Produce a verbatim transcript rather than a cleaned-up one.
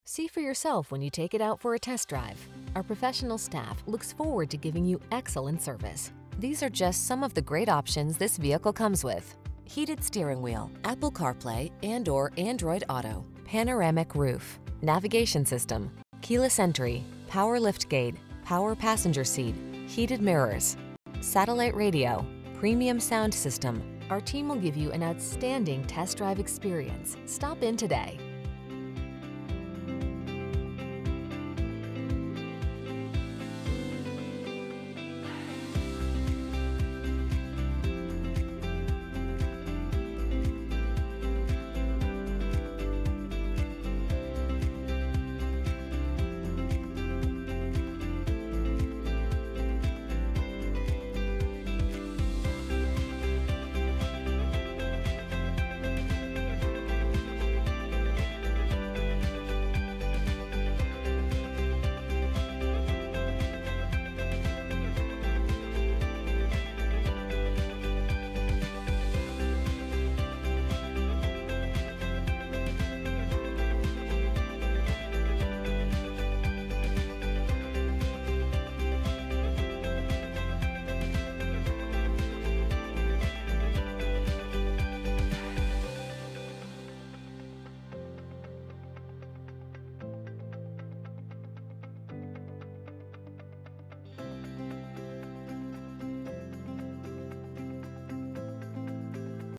See for yourself when you take it out for a test drive. Our professional staff looks forward to giving you excellent service. These are just some of the great options this vehicle comes with: heated steering wheel, Apple CarPlay and or Android Auto, panoramic roof, navigation system, keyless entry, power liftgate, power passenger seat, heated mirrors, satellite radio, premium sound system. Our team will give you an outstanding test drive experience. Stop in today.